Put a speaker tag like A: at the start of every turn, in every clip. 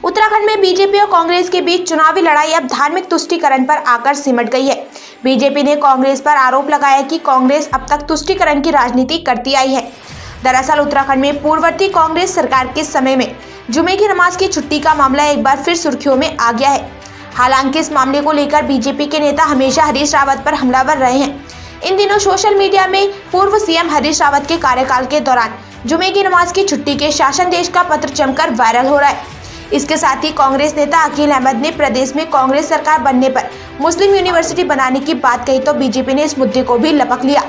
A: उत्तराखंड में बीजेपी और कांग्रेस के बीच चुनावी लड़ाई अब धार्मिक तुष्टीकरण पर आकर सिमट गई है। बीजेपी ने कांग्रेस पर आरोप लगाया कि कांग्रेस अब तक तुष्टीकरण की राजनीति करती आई है। दरअसल उत्तराखंड में पूर्ववर्ती कांग्रेस सरकार के समय में जुमे की नमाज की छुट्टी का मामला एक बार फिर सुर्खियों में आ गया है। हालांकि इस मामले को लेकर बीजेपी के नेता हमेशा हरीश रावत पर हमलावर रहे हैं। इन दिनों सोशल मीडिया में पूर्व सीएम हरीश रावत के कार्यकाल के दौरान जुमे की नमाज की छुट्टी के शासनादेश का पत्र जमकर वायरल हो रहा है। इसके साथ ही कांग्रेस नेता अकील अहमद ने प्रदेश में कांग्रेस सरकार बनने पर मुस्लिम यूनिवर्सिटी बनाने की बात कही तो बीजेपी ने इस मुद्दे को भी लपक लिया।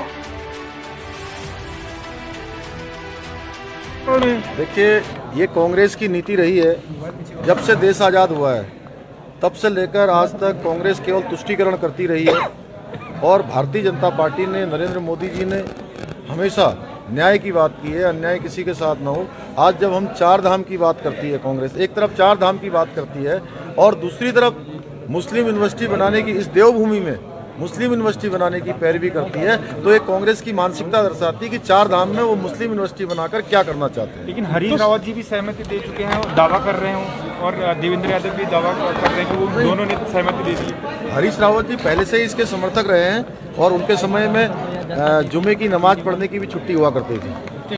B: देखिए, ये कांग्रेस की नीति रही है। जब से देश आज़ाद हुआ है तब से लेकर आज तक कांग्रेस केवल तुष्टीकरण करती रही है और भारतीय जनता पार्टी ने, नरेंद्र मोदी जी ने हमेशा न्याय की बात की है, अन्याय किसी के साथ ना हो। आज जब हम चार धाम की बात करती है कांग्रेस, एक तरफ चार धाम की बात करती है और दूसरी तरफ मुस्लिम यूनिवर्सिटी बनाने की, इस देवभूमि में मुस्लिम यूनिवर्सिटी बनाने की पैरवी करती है, तो एक कांग्रेस की मानसिकता दर्शाती है कि चार धाम में वो मुस्लिम यूनिवर्सिटी बनाकर क्या करना चाहते हैं।
C: लेकिन हरीश रावत जी भी सहमति दे चुके हैं और दावा कर रहे हैं, और देवेंद्र यादव भी दावा कर रहे हैं कि वो दोनों ने सहमति दे दी।
B: हरीश रावत जी पहले से ही इसके समर्थक रहे हैं और उनके समय में जुमे की नमाज पढ़ने की भी छुट्टी हुआ करती थी।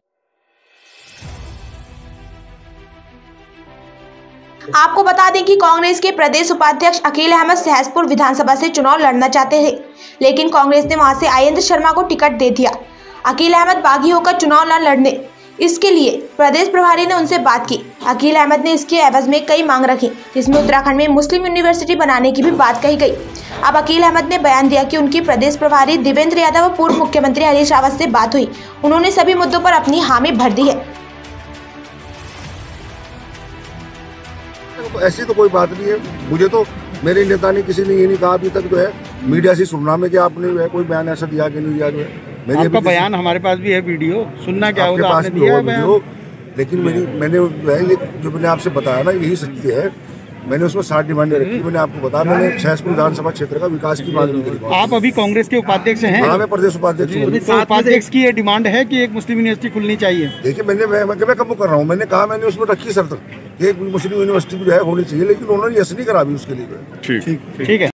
A: आपको बता दें कि कांग्रेस के प्रदेश उपाध्यक्ष अकील अहमद सहसपुर विधानसभा से चुनाव लड़ना चाहते थे, लेकिन कांग्रेस ने वहां से आयेंद्र शर्मा को टिकट दे दिया। अकील अहमद बागी होकर चुनाव न लड़ने, इसके लिए प्रदेश प्रभारी ने उनसे बात की। अकील अहमद ने इसके एवज में कई मांग रखी, जिसमें उत्तराखंड में मुस्लिम यूनिवर्सिटी बनाने की भी बात कही गई। अब अकील अहमद ने बयान दिया कि उनकी प्रदेश प्रभारी देवेंद्र यादव और पूर्व मुख्यमंत्री हरीश रावत से बात हुई। उन्होंने सभी मुद्दों पर अपनी हामी भर दी है।
D: ऐसी तो कोई बात नहीं है। मुझे तो मेरे नेता ने, किसी ने ये नहीं कहा अभी तक जो है मीडिया से सुनना में कि आपने जो है कोई बयान ऐसा दिया कि नहीं दिया। जो है
E: आपका बयान हमारे पास भी है, वीडियो सुनना क्या होगा, आपने दिया वीडियो।
D: लेकिन मैंने ये जो मैंने आपसे बताया ना, यही सत्य है। मैंने उसमें 60 डिमांडें रखी। मैंने आपको बताया, मैंने सहसपुर विधानसभा क्षेत्र का विकास की मांग करी।
E: आप अभी कांग्रेस के उपाध्यक्ष हैं?
D: हाँ, मैं प्रदेश उपाध्यक्ष हूँ।
E: तो उपाध्यक्ष की ये डिमांड है कि एक मुस्लिम यूनिवर्सिटी खुलनी चाहिए।
D: देखिए, मैं कब कर रहा हूँ, मैंने कहा, मैंने उसमें रखी शर्त, एक मुस्लिम यूनिवर्सिटी जो है होनी चाहिए, लेकिन उन्होंने यस नहीं करा अभी उसके लिए।
E: ठीक है।